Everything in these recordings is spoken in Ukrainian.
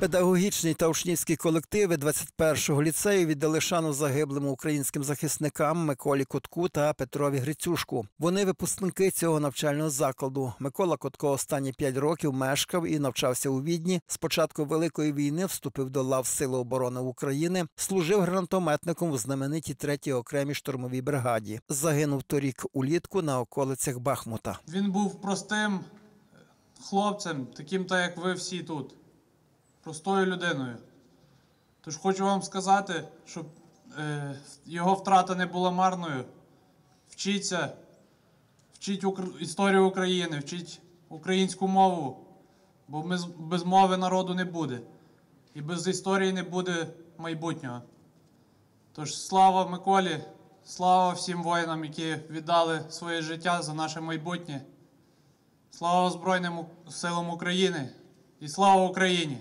Педагогічний та учнівський колективи 21-го ліцею віддали шану загиблим українським захисникам Миколі Котку та Петрові Грицюшку. Вони випускники цього навчального закладу. Микола Котко останні 5 років мешкав і навчався у Відні. З початку Великої війни вступив до лав Сил оборони України, служив гранатометником у знаменитій 3-й окремій штурмовій бригаді. Загинув торік улітку на околицях Бахмута. Він був простим хлопцем, таким, так як ви всі тут. Простою людиною. Тож хочу вам сказати, щоб його втрата не була марною. Вчіться, вчіть історію України, вчіть українську мову, бо без мови народу не буде. І без історії не буде майбутнього. Тож слава Миколі, слава всім воїнам, які віддали своє життя за наше майбутнє. Слава Збройним силам України і слава Україні!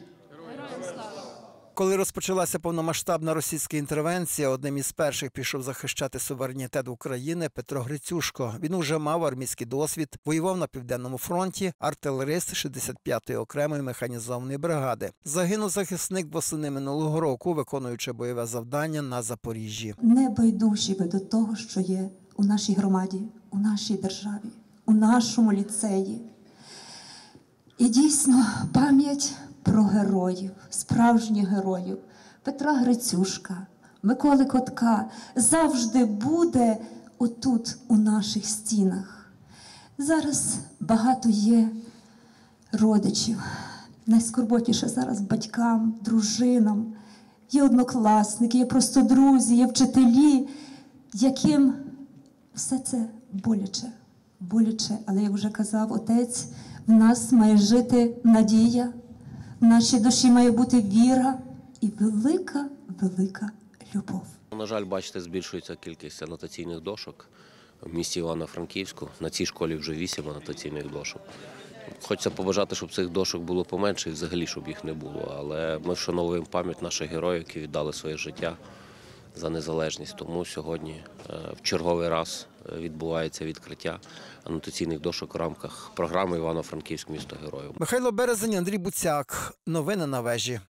Коли розпочалася повномасштабна російська інтервенція, одним із перших пішов захищати суверенітет України Петро Грицюшко. Він уже мав армійський досвід, воював на Південному фронті, артилерист 65-ї окремої механізованої бригади. Загинув захисник восени минулого року, виконуючи бойове завдання на Запоріжжі. Не байдужі ви до того, що є у нашій громаді, у нашій державі, у нашому ліцеї. І дійсно пам'ять про героїв, справжніх героїв Петра Грицюшка, Миколи Котка завжди буде отут, у наших стінах. Зараз багато є родичів. Найскорботніше зараз батькам, дружинам, є однокласники, є просто друзі, є вчителі, яким все це боляче. Боляче, але, як вже казав отець, в нас має жити надія, в нашій душі має бути віра і велика, велика любов. На жаль, бачите, збільшується кількість анотаційних дошок в місті Івано-Франківську. На цій школі вже 8 анотаційних дошок. Хочеться побажати, щоб цих дошок було поменше і взагалі, щоб їх не було. Але ми вшановуємо пам'ять наших героїв, які віддали своє життя за незалежність. Тому сьогодні в черговий раз відбувається відкриття анотаційних дошок в рамках програми «Івано-Франківськ. Місто героїв». Михайло Березень, Андрій Буцяк. Новини на вежі.